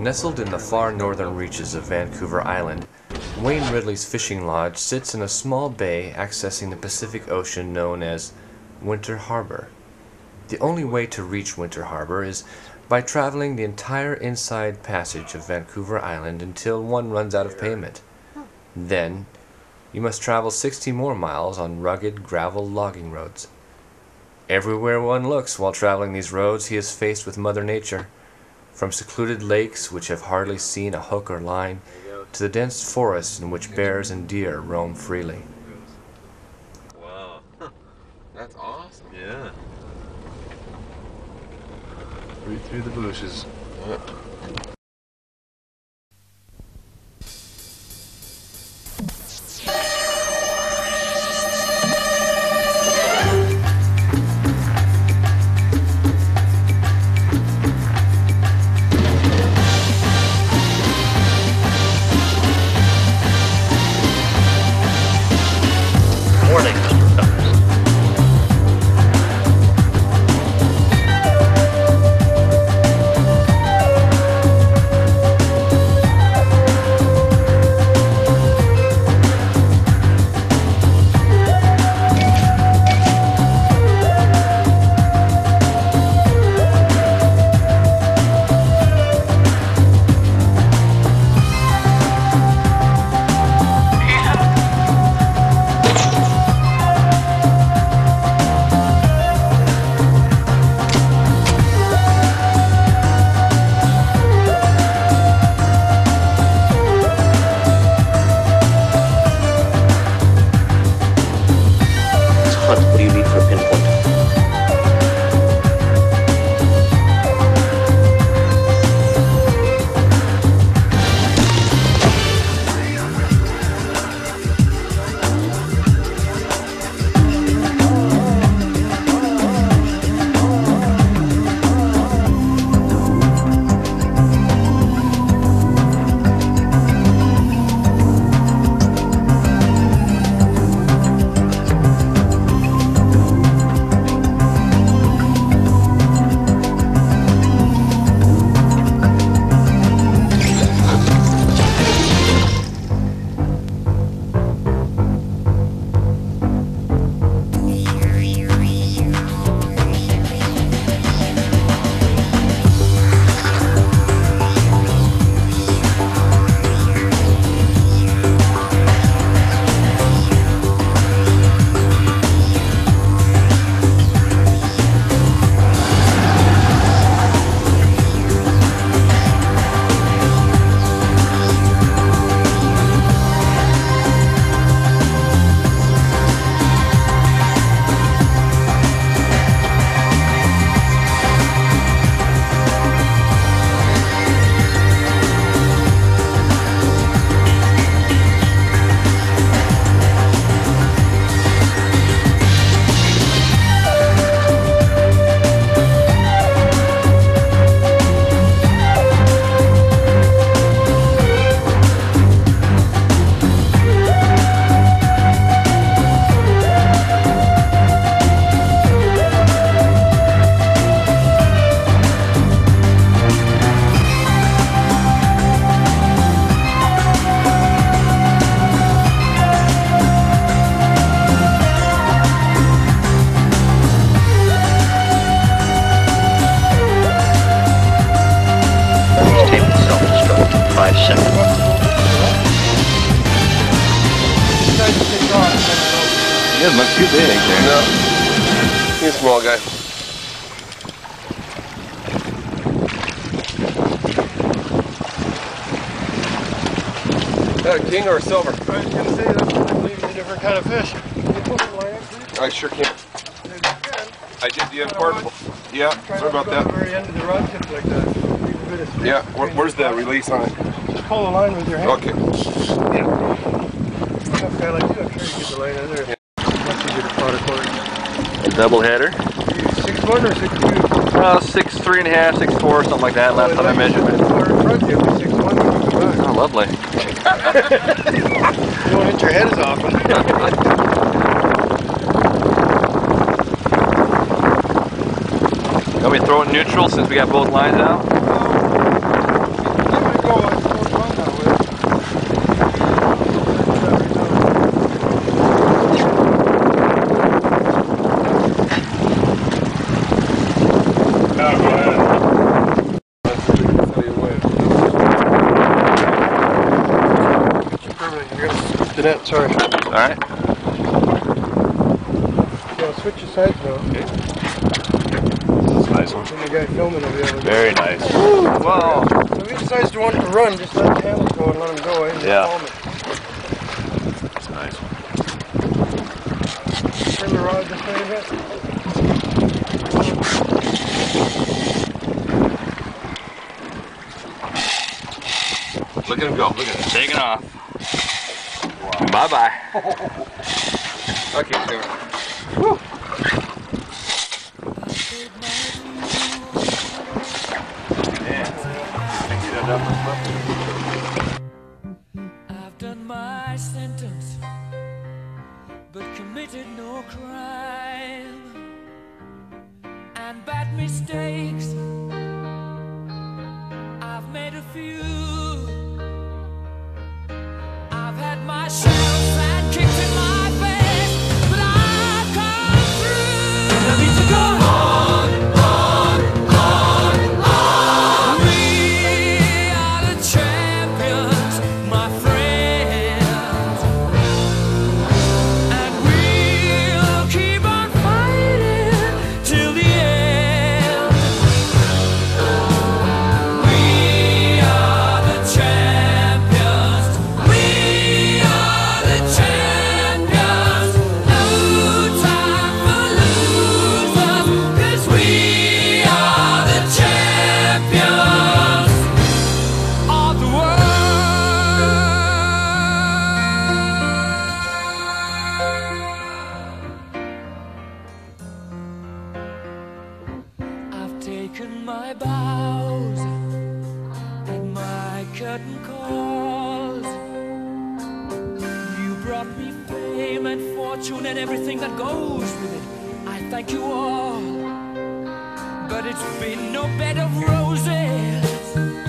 Nestled in the far northern reaches of Vancouver Island, Wayne Ridley's fishing lodge sits in a small bay accessing the Pacific Ocean known as Winter Harbor. The only way to reach Winter Harbor is by traveling the entire inside passage of Vancouver Island until one runs out of payment. Then, you must travel 60 more miles on rugged gravel logging roads. Everywhere one looks while traveling these roads, he is faced with Mother Nature. From secluded lakes which have hardly seen a hook or line, to the dense forests in which bears and deer roam freely. Wow, that's awesome. Yeah. Right through the bushes. Yeah. Morning, Mr. Peppers. What do you need for a pinpoint? Self-destruct in 5 seconds. He doesn't look too big there. No. He's a small guy. Is that a king or a silver? I was going to say, that's completely different kind of fish. I sure can. I did the unpardonable. Yeah, sorry about At the that. very end of the rod tip like that. Leave a bit of space. Yeah, where's the release on it? Just pull the line with your hand. Okay. Yeah. Tough guy like you, I'm sure you get the line out of there. Once you get a pot of cord. A double header. 6'1" or 6'2"? 6'3 1/2", 6'4", something like that. Last time I measured it. Far in front, you'll be 6'1" when you come back. Oh, lovely. You don't hit your head as often. Want me to throw it neutral since we got both lines out? I'm net, sorry. Alright. Yeah, I'll switch your sides now. Okay. This is a nice one. And the guy filming over there. Very nice. Whoa. So if he decides to want to run, just let the handles go and let him go, eh? Yeah. Film it. That's a nice one. Turn the rod this way a bit. Look at him go. Look at him. Taking off. Wow. Bye-bye. Okay, go. I've done my sentence, but committed no crime, and bad mistakes I've made a few. I've had my shells and kicked in my face, but I've come through. I need to go on, on, on, on. We are the champions, my friends, and we'll keep on fighting till the end. We are the champions. We are the champions. No time for losers, 'cause we are the champions of the world. I've taken my bows and my curtain calls. You brought me fame and fortune and everything that goes with it. I thank you all, but it's been no bed of roses.